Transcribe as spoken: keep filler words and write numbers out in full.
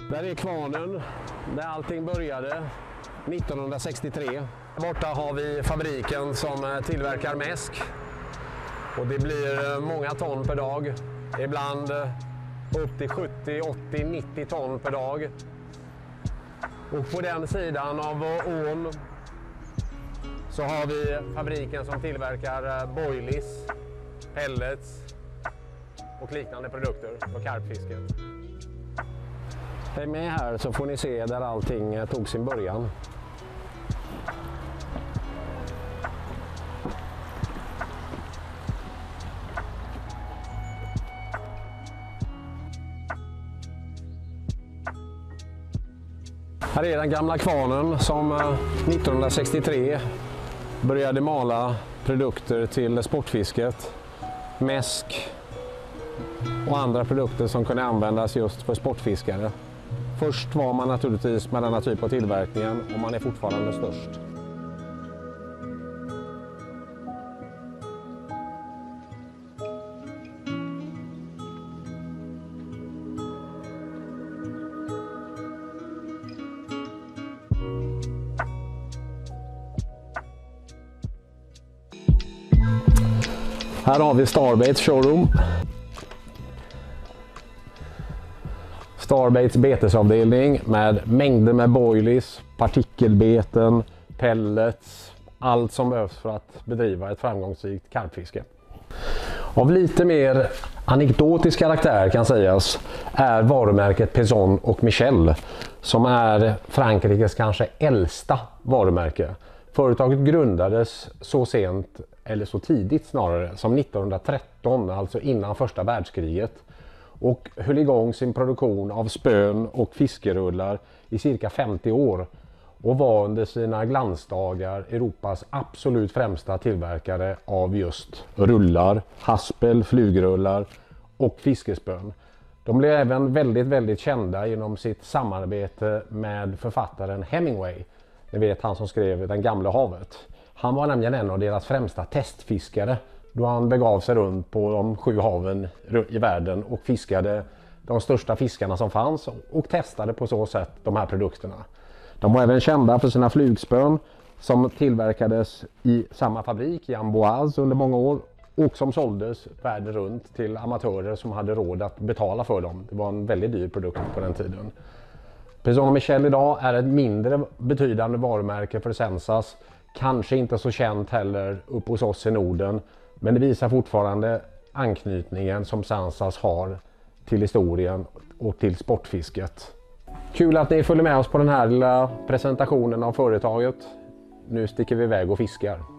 Där är kvarnen där allting började nittonhundrasextiotre. Borta har vi fabriken som tillverkar mäsk. Och det blir många ton per dag. Ibland upp till sjuttio, åttio, nittio ton per dag. Och på den sidan av ån så har vi fabriken som tillverkar boilies, pellets och liknande produkter för karpfisket. Häng med här så får ni se där allting tog sin början. Här är den gamla kvarnen som nittonhundrasextiotre började mala produkter till sportfisket. Mäsk och andra produkter som kunde användas just för sportfiskare. Först var man naturligtvis med denna typ av tillverkningen och man är fortfarande störst. Här har vi Starbaits showroom. Starbaits betesavdelning med mängder med boilies, partikelbeten, pellets, allt som behövs för att bedriva ett framgångsrikt karpfiske. Av lite mer anekdotisk karaktär kan sägas är varumärket Peson och Michel som är Frankrikes kanske äldsta varumärke. Företaget grundades så sent, eller så tidigt snarare, som nittonhundratretton, alltså innan första världskriget. Och höll igång sin produktion av spön och fiskerullar i cirka femtio år och var under sina glansdagar Europas absolut främsta tillverkare av just rullar, haspel, flugrullar och fiskespön. De blev även väldigt, väldigt kända genom sitt samarbete med författaren Hemingway. Ni vet, han som skrev Den gamla havet. Han var nämligen en av deras främsta testfiskare då han begav sig runt på de sju haven i världen och fiskade de största fiskarna som fanns och testade på så sätt de här produkterna. De var även kända för sina flugspön som tillverkades i samma fabrik i Amboise under många år och som såldes världen runt till amatörer som hade råd att betala för dem. Det var en väldigt dyr produkt på den tiden. Peson och Michel idag är ett mindre betydande varumärke för Sensas. Kanske inte så känt heller upp hos oss i Norden. Men det visar fortfarande anknytningen som Sensas har till historien och till sportfisket. Kul att ni följer med oss på den här lilla presentationen av företaget. Nu sticker vi iväg och fiskar.